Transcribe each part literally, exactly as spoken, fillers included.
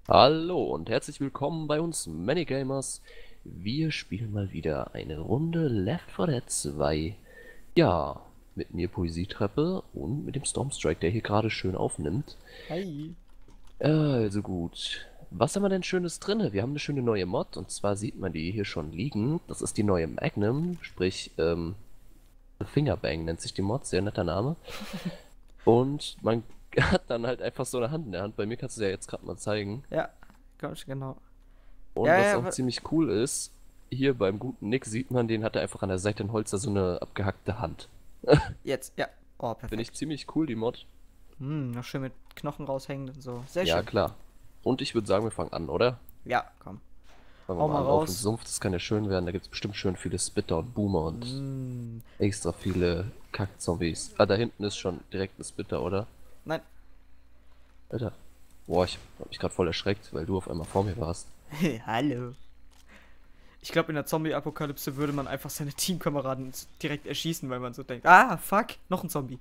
Hallo und herzlich willkommen bei uns Manygamers. Wir spielen mal wieder eine Runde Left four Dead zwei. Ja, mit mir Poesietreppe und mit dem Stormstrike, der hier gerade schön aufnimmt. Hi. Also gut. Was haben wir denn Schönes drinne? Wir haben eine schöne neue Mod und zwar sieht man die hier schon liegen. Das ist die neue Magnum, sprich ähm, Fingerbang nennt sich die Mod, sehr netter Name. Und man hat dann halt einfach so eine Hand in der Hand. Bei mir kannst du es ja jetzt gerade mal zeigen. Ja, ganz genau. Und Ja, was ja, auch wa- ziemlich cool ist, hier beim guten Nick sieht man, den hat er einfach an der Seite ein Holzer so eine abgehackte Hand. jetzt, ja. Oh, Finde ich perfekt. ziemlich cool, die Mod. Hm, noch schön mit Knochen raushängen und so. Sehr Ja, schön. klar. Und ich würde sagen, wir fangen an, oder? Ja, komm. Fangen wir Hau mal mal an. Auf dem raus. Sumpf, das kann ja schön werden. Da gibt es bestimmt schön viele Spitter und Boomer und Hm, extra viele Kackzombies. Ah, da hinten ist schon direkt ein Spitter, oder? nein. Alter. Boah, ich hab mich gerade voll erschreckt, weil du auf einmal vor mir warst. Hallo. Ich glaube, in der Zombie-Apokalypse würde man einfach seine Teamkameraden direkt erschießen, weil man so denkt, ah, fuck, noch ein Zombie.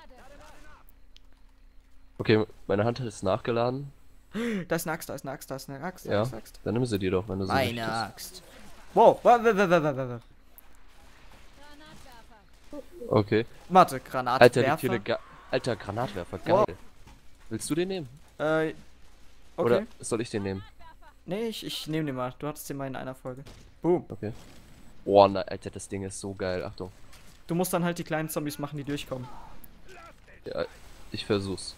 Okay, meine Hand ist nachgeladen. Da ist eine Axt, da ist eine Axt, da ist eine Axt, da ist Ja, eine Axt. dann nimm sie dir doch, wenn du sie Meine möchtest. Axt. Wow, wa- wa- wa- wa- wa- wa- wa- Okay. warte, Alter, liegt hier eine Granatwerfer. Ga Alter, Granatwerfer, geil. Wow, Willst du den nehmen? äh, Oder okay. soll ich den nehmen? Nee, ich, ich nehme den mal. Du hattest den mal in einer Folge. Boom. Okay. Boah, na, Alter, das Ding ist so geil. Achtung. Du musst dann halt die kleinen Zombies machen, die durchkommen. Ja, ich versuch's.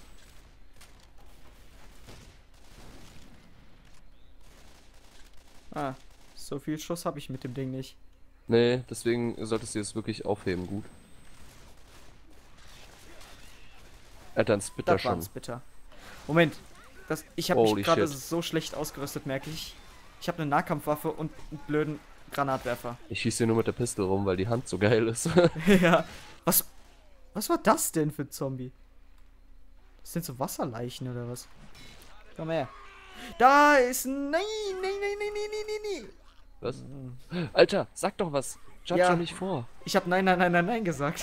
Ah, so viel Schuss habe ich mit dem Ding nicht. Nee, deswegen solltest du es wirklich aufheben, gut. Alter, ein Spitter Das schon. war's, bitter. Moment. Das, ich habe mich Holy gerade shit. so schlecht ausgerüstet, merke ich. Ich habe eine Nahkampfwaffe und einen blöden Granatwerfer. Ich schieße hier nur mit der Pistole rum, weil die Hand so geil ist. Ja. Was, was war das denn für ein Zombie? Das sind so Wasserleichen oder was? Komm her. Da ist ein... Nein, nein, nein, nein, nein, nein, nein, nein. Was? Alter, sag doch was. Judge doch Ja, nicht vor. ich habe nein, nein, nein, nein, nein gesagt.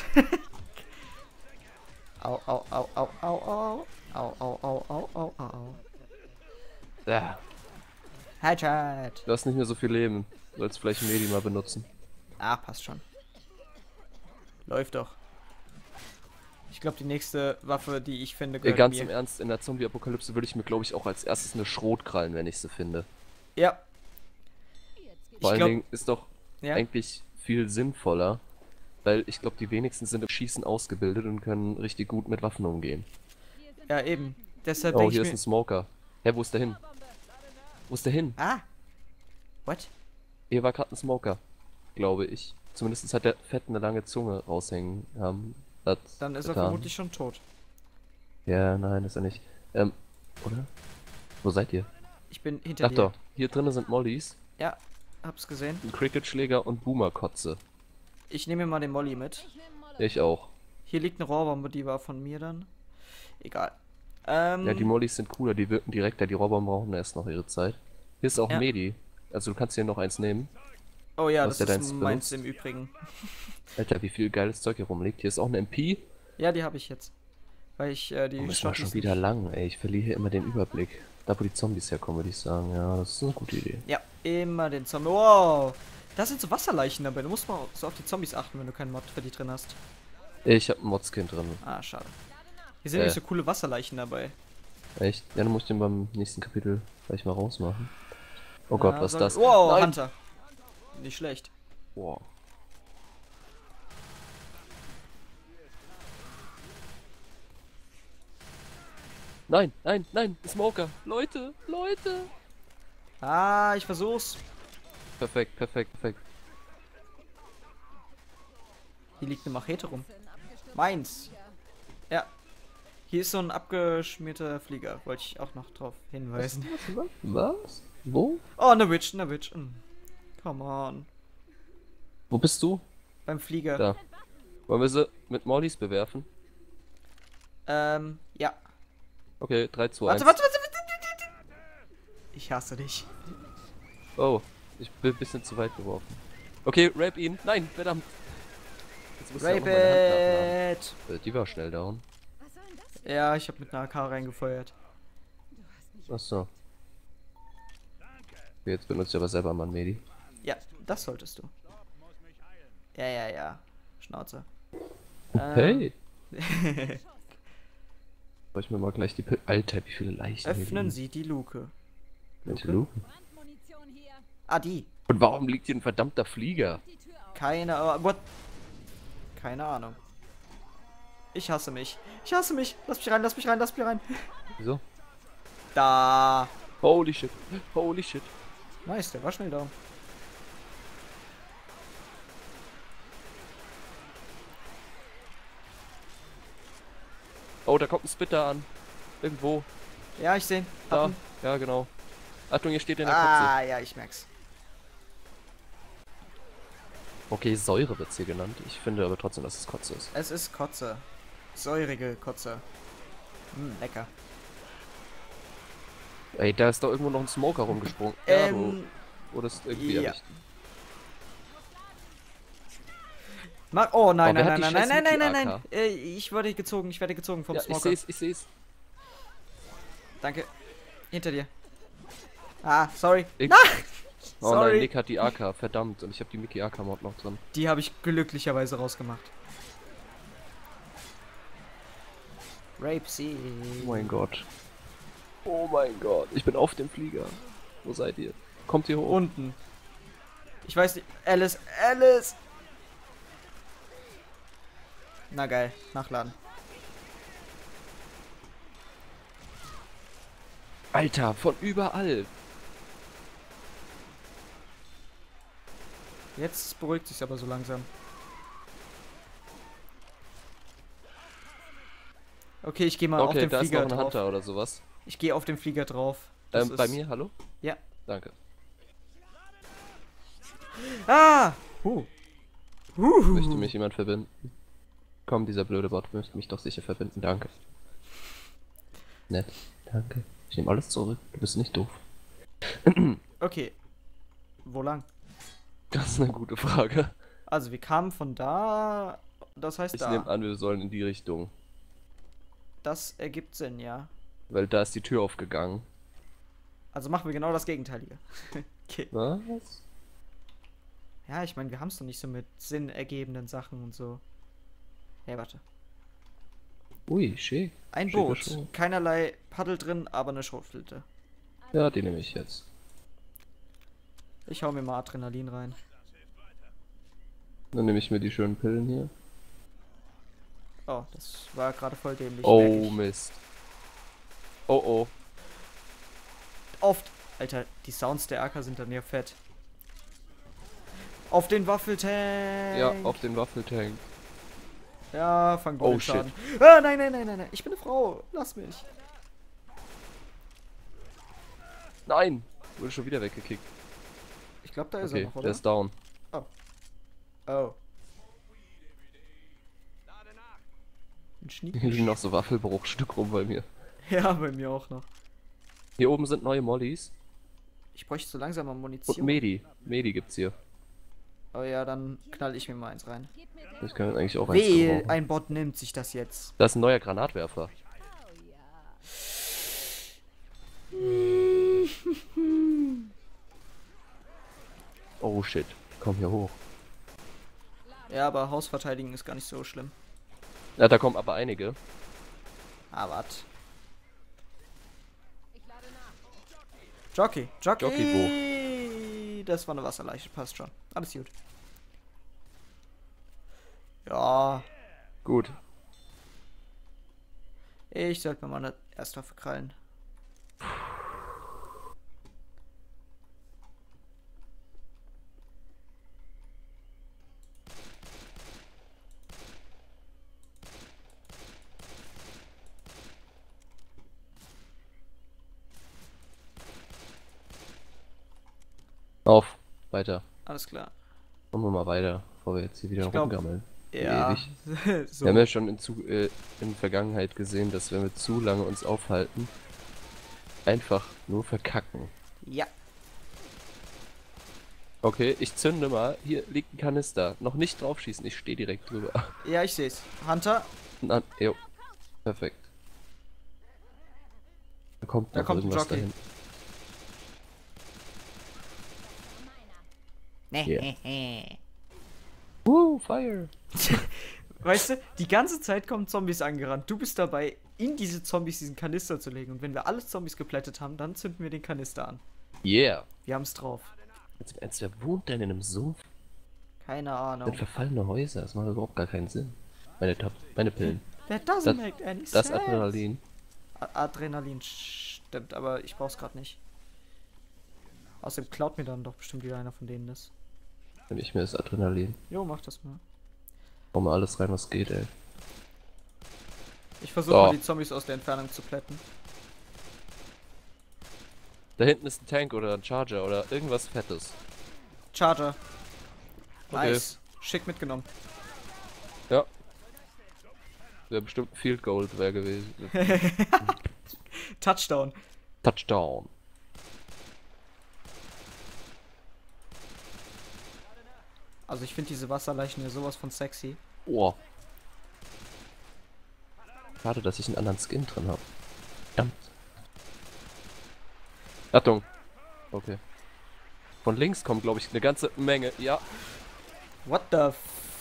Au, au, au, au, au, au. Au, au, au, au, au, au, au. Ja, Headshot. du hast nicht mehr so viel Leben. Du sollst vielleicht Medi mal benutzen. Ah, passt schon. Läuft doch. Ich glaube, die nächste Waffe, die ich finde, Ey, gehört ganz im mir. Ernst, in der Zombie-Apokalypse würde ich mir, glaube ich, auch als erstes eine Schrot krallen, wenn ich sie finde. Ja, Vor ich allen glaube, Dingen ist doch ja. eigentlich viel sinnvoller, weil ich glaube, die wenigsten sind im Schießen ausgebildet und können richtig gut mit Waffen umgehen. Ja, eben. Deshalb Oh, denke ich hier ist mir. ein Smoker. Hä, wo ist der hin? Wo ist der hin? Ah, what? Hier war gerade ein Smoker, glaube ich. Zumindest hat der Fett eine lange Zunge raushängen. Ähm, hat Dann ist er getan. vermutlich schon tot. Ja, nein, ist er nicht. Ähm, oder? Wo seid ihr? Ich bin hinter Ach dir. doch, hier drinnen sind Mollys, Ja, hab's gesehen. ein Cricketschläger und Boomerkotze. Ich nehme mir mal den Molly mit. Ich auch. Hier liegt eine Rohrbombe, die war von mir dann. Egal. Ja, die Ähm, Mollys sind cooler, die wirken direkter, die Roboter brauchen erst noch ihre Zeit. Hier ist auch ja. Medi. Also du kannst hier noch eins nehmen. Oh ja, Was das der ist deins meins benutzt? im Übrigen. Alter, wie viel geiles Zeug hier rumliegt. Hier ist auch eine M P. Ja, die habe ich jetzt. Weil ich äh, Oh, die müssen wir schon Schottis wieder nicht... lang, ey. Ich verliere hier immer den Überblick. Da, wo die Zombies herkommen, würde ich sagen. Ja, das ist eine gute Idee. Ja, immer den Zombie. Wow. Da sind so Wasserleichen dabei. Du musst mal so auf die Zombies achten, wenn du keinen Mod für die drin hast. Ich habe ein Modskin drin. Ah, schade. Hier sind Äh. nämlich so coole Wasserleichen dabei. Echt? Ja, dann muss ich den beim nächsten Kapitel gleich mal rausmachen. Oh Gott, Ja, was ist soll- das? Wow, Nein! Hunter. Nicht schlecht. Wow. Nein, nein, nein, Smoker. Leute, Leute. Ah, ich versuch's. Perfekt, perfekt, perfekt. Hier liegt eine Machete rum. Meins. Ja. Hier ist so ein abgeschmierter Flieger. Wollte ich auch noch drauf hinweisen. Was? Was? Wo? Oh, eine Witch, eine Witch. Mm. Come on. Wo bist du? Beim Flieger. Da. Wollen wir sie mit Mollys bewerfen? Ähm, ja. Okay, drei, zwei, Warte, eins. warte, warte, warte, warte. Ich hasse dich. Oh, ich bin ein bisschen zu weit geworfen. Okay, rape ihn. Nein, verdammt. Jetzt muss er auch noch meine Hand nachladen. Rabbit. Äh, Die war schnell down. Ja, ich habe mit einer A K reingefeuert. Achso. Jetzt benutzt du aber selber mal ein Medi. Ja, das solltest du. Ja, ja, ja. Schnauze. Hey! Ähm. Soll ich mir mal gleich die Pil Alter, wie viele Leichen hier Öffnen liegen. Sie die Luke. Welche Luke? Luken? Ah, die. Und warum liegt hier ein verdammter Flieger? Keine Ahnung. What? Keine Ahnung. Ich hasse mich. Ich hasse mich. Lass mich rein, lass mich rein, lass mich rein. Wieso? Da. Holy shit. Holy shit. Nice, der war schnell da. Oh, da kommt ein Spitter an. Irgendwo. Ja, ich sehe. Da. Ja, genau. Achtung, hier steht in der Ah, ja, ich merk's. Kotze. Okay, Säure wird's hier genannt. Ich finde aber trotzdem, dass es Kotze ist. Es ist Kotze. Säurige Kotze. Hm, lecker. Ey, da ist doch irgendwo noch ein Smoker rumgesprungen. Ja, Ähm. du wurdest irgendwie ja. erwischt. Mach, oh nein, Oh, wer nein, hat nein, die nein, nein, nein, scheiß nein, nein, Mickey-A K? nein. Äh, Ich werde gezogen, ich werde gezogen vom Ja, ich Smoker. seh's, ich seh's. Danke. Hinter dir. Ah, sorry. Ich- Na! Oh Sorry. nein, Nick hat die A K, verdammt. Und ich habe die Mickey-A K-Mod noch drin. Die habe ich glücklicherweise rausgemacht. Rape sie. Oh mein Gott. Oh mein Gott. Ich bin auf dem Flieger. Wo seid ihr? Kommt hier hoch. Unten. Ich weiß nicht. Alice, Alice! Na geil, nachladen. Alter, von überall. Jetzt beruhigt sich aber so langsam. Okay, ich gehe mal auf Okay, den da ist noch Flieger ein drauf. Hunter oder sowas. Ich gehe auf den Flieger drauf. Das Ähm, bei ist- mir, hallo? Ja. Danke. Ah! Huh. Möchte Huh. mich jemand verbinden? Komm, dieser blöde Bot möchte mich doch sicher verbinden. Danke. Nett. Danke. Ich nehme alles zurück. Du bist nicht doof. Okay. Wo lang? Das ist eine gute Frage. Also, wir kamen von da. Das heißt Ich da. nehme an, wir sollen in die Richtung. Das ergibt Sinn, ja. Weil da ist die Tür aufgegangen. Also machen wir genau das Gegenteilige. Okay. Was? Ja, ich meine, wir haben es doch nicht so mit sinnergebenden Sachen und so. Hey, warte. Ui, schick. Ein Schicke Boot. Show. Keinerlei Paddel drin, aber eine Schrotflinte. Ja, die nehme ich jetzt. Ich hau mir mal Adrenalin rein. Dann nehme ich mir die schönen Pillen hier. Oh, das war gerade voll dämlich. merk Oh, ich. Mist. Oh, oh. Oft. Alter, die Sounds der A K sind dann ja fett. Auf den Waffeltank. Ja, auf den Waffeltank. Ja, fang du Oh, den shit. Schaden. Ah, nein, nein, nein, nein, nein. Ich bin eine Frau. Lass mich. Nein! Wurde schon wieder weggekickt. Ich glaube, da ist er Okay, noch, der oder? ist down. Oh. Ein Schniek. Hier liegen noch so Waffelbruchstück rum bei mir. Ja, bei mir auch noch. Hier oben sind neue Mollys. Ich bräuchte so langsam mal Und Munition. Medi. Medi gibt's hier. Oh ja, dann knall ich mir mal eins rein. Das können wir eigentlich auch eins Wehe, gebrauchen. ein Bot nimmt sich das jetzt. Da ist ein neuer Granatwerfer. Oh shit. Komm hier hoch. Ja, aber Hausverteidigen ist gar nicht so schlimm. Ja, da kommen aber einige. Ah, wart. Jockey, Jockey. Jockey, Das war eine Wasserleiche, passt schon. Alles gut. Ja, Gut. ich sollte mir mal eine Erstwaffe krallen. Auf. Weiter. Alles klar. Machen wir mal weiter, bevor wir jetzt hier wieder Ich glaub- rumgammeln. Ja, Ewig. so. Wir haben ja schon in, zu, äh, in der Vergangenheit gesehen, dass wenn wir zu lange uns aufhalten, einfach nur verkacken. Ja, Okay, ich zünde mal. Hier liegt ein Kanister. Noch nicht draufschießen, ich stehe direkt drüber. ja, ich seh's. Hunter, Na, jo. Perfekt. Da kommt Da noch kommt ein irgendwas Jockey. dahin. Yeah. Woo, Fire! Weißt du, die ganze Zeit kommen Zombies angerannt. Du bist dabei, in diese Zombies diesen Kanister zu legen. Und wenn wir alle Zombies geplättet haben, dann zünden wir den Kanister an. Yeah! Wir haben's drauf. Jetzt im Ernst, wer wohnt denn in einem Sumpf? Keine Das Ahnung. sind verfallene Häuser, das macht überhaupt gar keinen Sinn. Meine, Tab meine Pillen. That doesn't Das, make any das sense. Adrenalin. A- Adrenalin stimmt, aber ich brauch's gerade nicht. Außerdem klaut mir dann doch bestimmt wieder einer von denen das. Nimm ich mir das Adrenalin. Jo, mach das mal. Hau mal alles rein, was geht, ey. Ich versuche So. mal die Zombies aus der Entfernung zu plätten. Da hinten ist ein Tank oder ein Charger oder irgendwas Fettes. Charger. Okay. Nice. Schick mitgenommen. Ja. Wäre bestimmt ein Field Goal wäre gewesen. Touchdown. Touchdown. Also ich finde diese Wasserleichen ja sowas von sexy. Oh. Schade, dass ich einen anderen Skin drin habe. Ja. Achtung. Okay. Von links kommt, glaube ich, eine ganze Menge. Ja. What the f...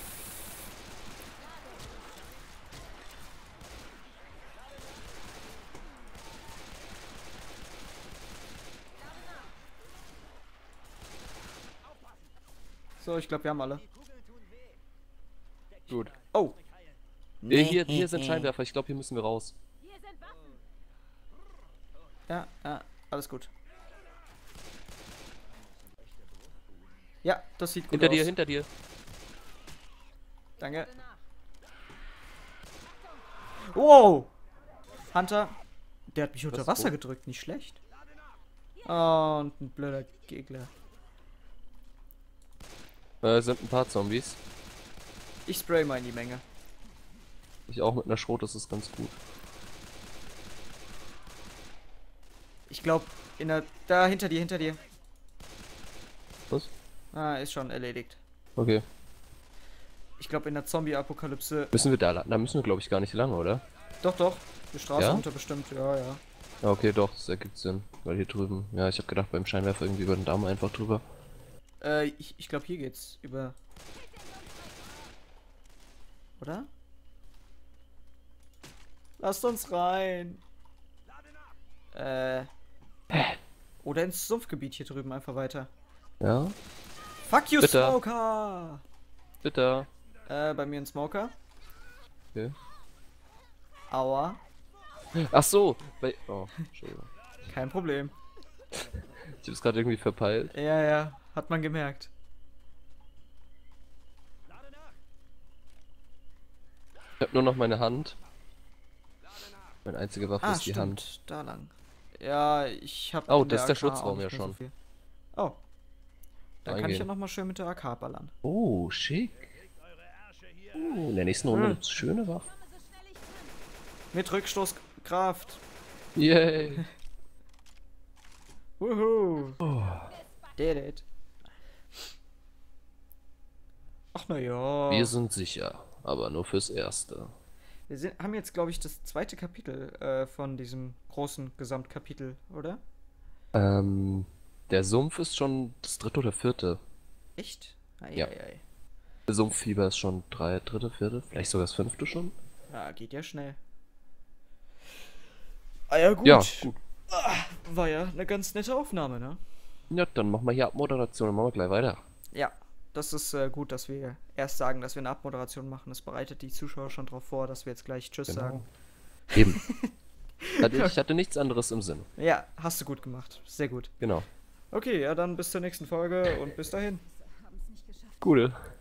So, ich glaube, wir haben alle. Gut. Oh. Äh, hier, hier sind Scheinwerfer. Ich glaube, hier müssen wir raus. Ja, ja, alles gut. Ja, das sieht gut Hinter aus. dir, hinter dir. Danke. Wow! Hunter, der hat mich unter Was, Wasser wo? gedrückt, nicht schlecht. Oh, und ein blöder Gegner. Äh, sind ein paar Zombies. Ich spray mal in die Menge. Ich auch mit einer Schrot, das ist ganz gut. Ich glaube, in der... Da, hinter dir, hinter dir. Was? Ah, ist schon erledigt. Okay. Ich glaube, in der Zombie-Apokalypse... Müssen wir da lang? Da müssen wir, glaube ich, gar nicht lang, oder? Doch, doch. Die Straße Ja? runter bestimmt, ja, ja. Ja, okay, doch, das ergibt Sinn. Weil hier drüben... Ja, ich habe gedacht, beim Scheinwerfer irgendwie über den Damm einfach drüber. Äh, ich, ich glaube, hier geht's über... Oder? Lasst uns rein. Äh... Oder ins Sumpfgebiet hier drüben einfach weiter. Ja? Fuck you, Bitte. Smoker! Bitte. Äh, bei mir ein Smoker. Okay. Aua. Ach so. Bei... Oh, Entschuldigung. Kein Problem. Ich hab's gerade irgendwie verpeilt. Ja, ja, hat man gemerkt. Ich hab nur noch meine Hand. Meine einzige Waffe Ah, ist die stimmt. Hand. Da lang. Ja, ich hab... Oh, in das ist der A K Schutzraum auch ja nicht mehr schon. viel. Oh. Dann kann ich ja Eingehen. nochmal schön mit der A K ballern. Oh, schick. Uh, in der nächsten Runde Hm. gibt's schöne Waffen. Mit Rückstoßkraft. Yay. Wuhu. Oh. Did it. Ach na ja. Wir sind sicher, aber nur fürs Erste. Wir sind, haben jetzt, glaube ich, das zweite Kapitel äh, von diesem großen Gesamtkapitel, oder? Ähm, der Sumpf ist schon das dritte oder vierte. Echt? Ei, Ja. ei, ei. Der Sumpffieber ist schon drei, dritte, vierte, vielleicht sogar das fünfte schon. Ja, geht ja schnell. Ah ja, gut. Ja, gut. War ja eine ganz nette Aufnahme, ne? Ja, dann machen wir hier Abmoderation und machen wir gleich weiter. Ja, das ist äh, gut, dass wir erst sagen, dass wir eine Abmoderation machen. Das bereitet die Zuschauer schon drauf vor, dass wir jetzt gleich Tschüss Genau. sagen. Eben. Hatte, ich hatte nichts anderes im Sinn. Ja, hast du gut gemacht. Sehr gut. Genau. Okay, ja, dann bis zur nächsten Folge und bis dahin. Gute.